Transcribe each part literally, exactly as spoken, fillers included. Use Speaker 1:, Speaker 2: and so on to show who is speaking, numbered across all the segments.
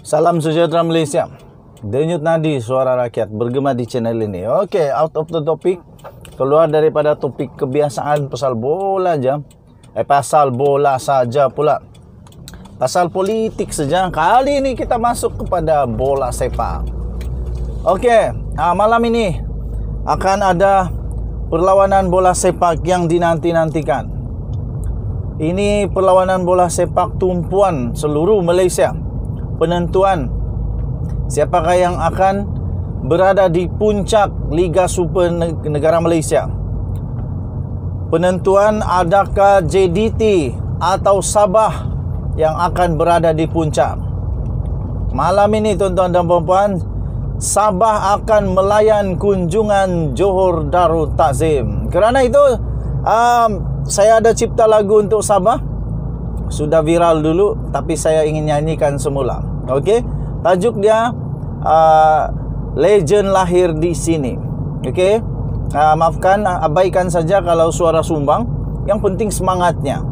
Speaker 1: Salam sejahtera Malaysia. Denyut nadi suara rakyat bergema di channel ini. Okey, out of the topic. Keluar daripada topik kebiasaan pasal bola aja. Eh pasal bola saja pula. Pasal politik saja. Kali ini kita masuk kepada bola sepak. Okey, ah, malam ini akan ada perlawanan bola sepak yang dinanti-nantikan. Ini perlawanan bola sepak tumpuan seluruh Malaysia. Penentuan siapakah yang akan berada di puncak Liga Super Negara Malaysia. Penentuan adakah J D T atau Sabah yang akan berada di puncak. Malam ini tuan-tuan dan puan-puan, Sabah akan melayan kunjungan Johor Darul Takzim. Kerana itu um, saya ada cipta lagu untuk Sabah. Sudah viral dulu, tapi saya ingin nyanyikan semula. Okey, tajuk dia uh, Legend Lahir di Sini. Okey, uh, maafkan, abaikan saja kalau suara sumbang. Yang penting semangatnya.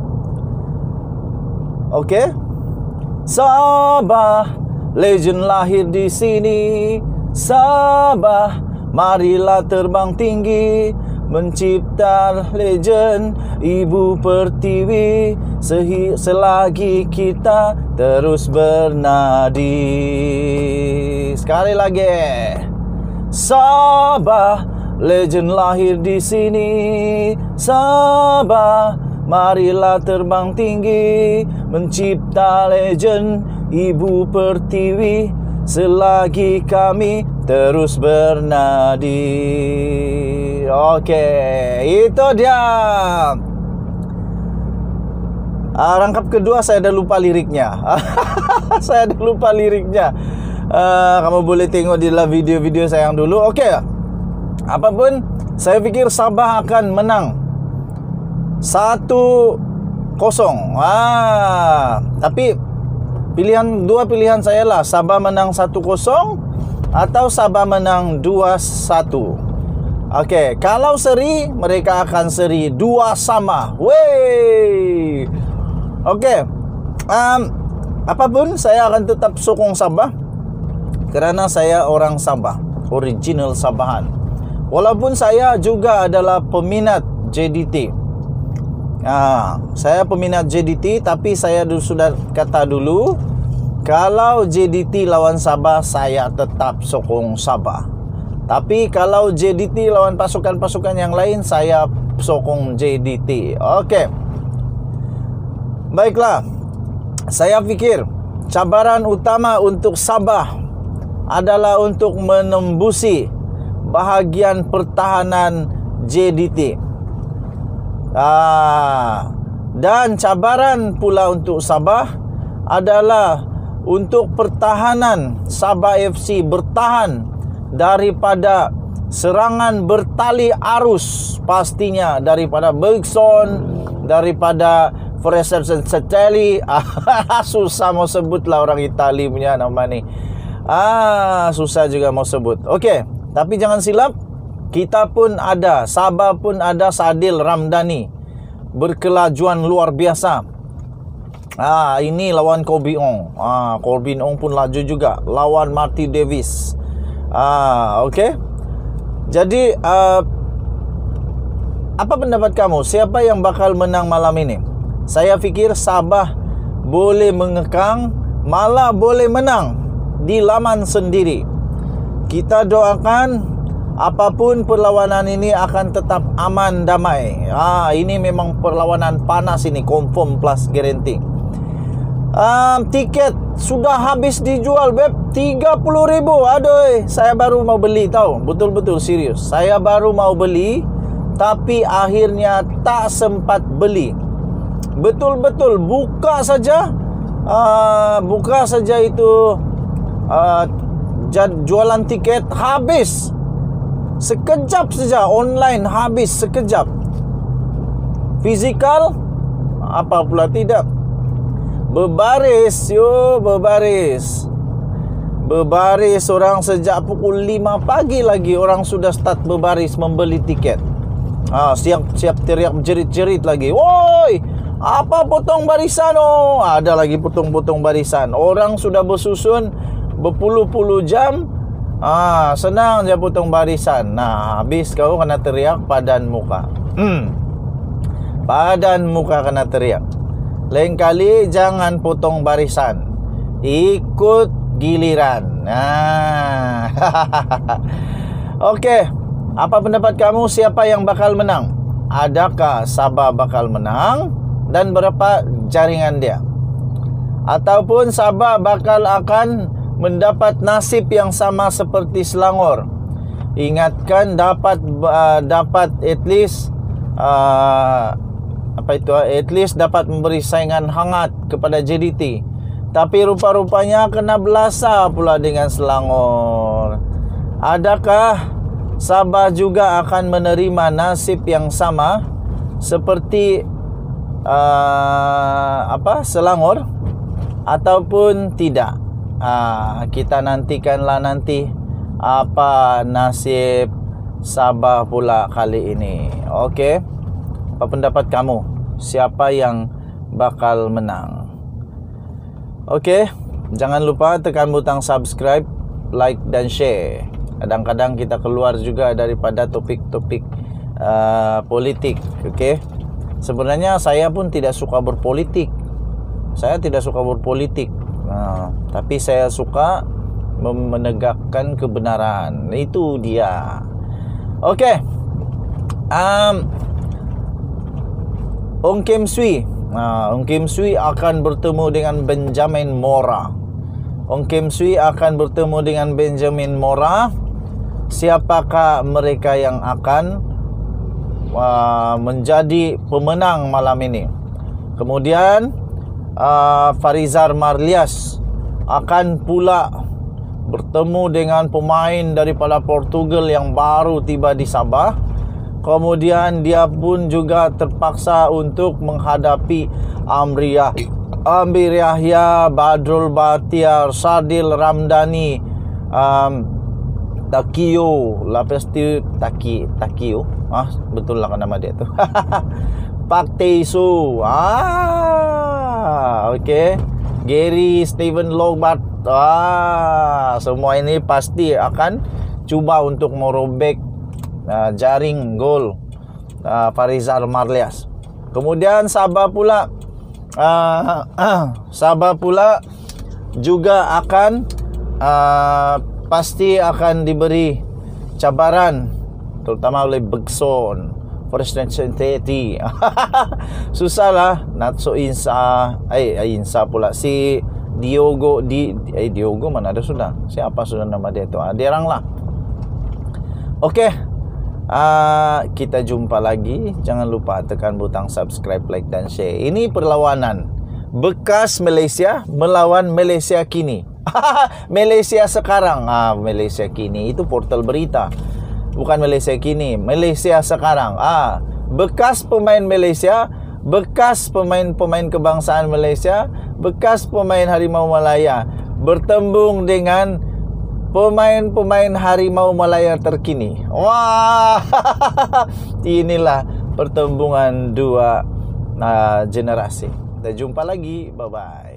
Speaker 1: Okey, Sabah, legend lahir di sini. Sabah, marilah terbang tinggi, mencipta legend Ibu Pertiwi. Sehi, selagi kita terus bernadi. Sekali lagi, Sabah, legend lahir di sini. Sabah, marilah terbang tinggi, mencipta legend Ibu Pertiwi. Selagi kami terus bernadi. Okey, itu dia. Uh, rangkap kedua saya dah lupa liriknya. Saya dah lupa liriknya. Uh, kamu boleh tengok di dalam video-video saya yang dulu. Okey. Apapun, saya fikir Sabah akan menang satu kosong. Ah, tapi pilihan dua pilihan saya lah, Sabah menang satu kosong atau Sabah menang dua satu. Okey, kalau seri mereka akan seri dua sama. Wey. Okey. Um, apapun saya akan tetap sokong Sabah kerana saya orang Sabah, original Sabahan. Walaupun saya juga adalah peminat J D T. Ah, saya peminat J D T, tapi saya sudah kata dulu, kalau J D T lawan Sabah, saya tetap sokong Sabah. Tapi kalau J D T lawan pasukan-pasukan yang lain, saya sokong J D T. Okey. Baiklah. Saya fikir cabaran utama untuk Sabah adalah untuk menembusi bahagian pertahanan J D T. Ah, dan cabaran pula untuk Sabah adalah untuk pertahanan Sabah F C bertahan daripada serangan bertali arus, pastinya daripada Bergson, daripada Fresersen Seteli. Susah mau sebut lah orang Itali punya nama ni. Ah, susah juga mau sebut. Okey, tapi jangan silap, kita pun ada, Sabah pun ada Sadil Ramdhani, berkelajuan luar biasa. Ah, ini lawan Corbin Ong. Ah, Corbin Ong pun laju juga lawan Marty Davis. Ah, okey. Jadi, uh, apa pendapat kamu? Siapa yang bakal menang malam ini? Saya fikir Sabah boleh mengekang, malah boleh menang di laman sendiri. Kita doakan apapun perlawanan ini akan tetap aman damai. Ah, ini memang perlawanan panas ini, confirm plus guarantee. Um, tiket sudah habis dijual, beb. tiga puluh ribu. Aduh, saya baru mau beli, tahu. Betul-betul serius. Saya baru mau beli, tapi akhirnya tak sempat beli. Betul-betul buka saja, uh, buka saja itu uh, jualan tiket habis. Sekejap saja online habis sekejap. Fizikal apa pula tidak. Berbaris, yo berbaris. Berbaris orang sejak pukul lima pagi lagi orang sudah start berbaris membeli tiket. Ah, siap siap teriak jerit-jerit lagi. Woi, Apa potong barisan? Oh, ada lagi potong-potong barisan. Orang sudah bersusun berpuluh-puluh jam. Ah, senang je potong barisan. Nah, habis kau kena teriak padan muka. Hmm. Padan muka kena teriak. Lain kali jangan potong barisan. Ikut giliran. Nah. Okey. Apa pendapat kamu, siapa yang bakal menang? Adakah Sabah bakal menang dan berapa jaringan dia? Ataupun Sabah bakal akan mendapat nasib yang sama seperti Selangor? Ingatkan dapat uh, dapat at least uh, apa itu at least dapat memberi saingan hangat kepada J D T. Tapi rupa-rupanya kena belasa pula dengan Selangor. Adakah Sabah juga akan menerima nasib yang sama seperti uh, apa Selangor ataupun tidak? Uh, kita nantikanlah nanti apa nasib Sabah pula kali ini. Okey. Apa pendapat kamu? Siapa yang bakal menang? Okey, jangan lupa tekan butang subscribe, like dan share. Kadang-kadang kita keluar juga daripada topik-topik uh, politik. Okey. Sebenarnya saya pun tidak suka berpolitik. Saya tidak suka berpolitik. Nah, tapi saya suka menegakkan kebenaran. Itu dia. Okey. Um Ong Kim Swee. Nah, Ong Kim Swee akan bertemu dengan Benjamin Mora. Ong Kim Swee akan bertemu dengan Benjamin Mora. Siapakah mereka yang akan uh, menjadi pemenang malam ini? Kemudian uh, Farizar Marlias akan pula bertemu dengan pemain daripada Portugal yang baru tiba di Sabah. Kemudian dia pun juga terpaksa untuk menghadapi Amriyah Amir Yahya, Badrul Batiar, Sadil Ramdhani, um, Takio, lepas tu Taki, Takio, ah betul lah kan nama dia tu. Pak Tae-soo, ah, okey, Gary, Steven Lobart, ah, semua ini pasti akan cuba untuk merobek uh, jaring gol uh, Farizar Marlias. Kemudian Sabah pula, uh, uh, Sabah pula juga akan uh, pasti akan diberi cabaran terutama oleh Bergson, Forest City. Susahlah Natso Insa, eh Insa pula si Diogo di eh Diogo mana ada sudah. Siapa sudah nama dia tu? Ah, dia orang lah. Okey. Ah, kita jumpa lagi. Jangan lupa tekan butang subscribe, like dan share. Ini perlawanan bekas Malaysia melawan Malaysia kini. Malaysia sekarang, ah Malaysia kini itu portal berita. Bukan Malaysia kini, Malaysia sekarang. Ah, bekas pemain Malaysia, bekas pemain-pemain kebangsaan Malaysia, bekas pemain Harimau Malaya bertembung dengan pemain-pemain Harimau Malaya terkini. Wah, inilah pertembungan dua uh, generasi. Kita jumpa lagi. Bye bye.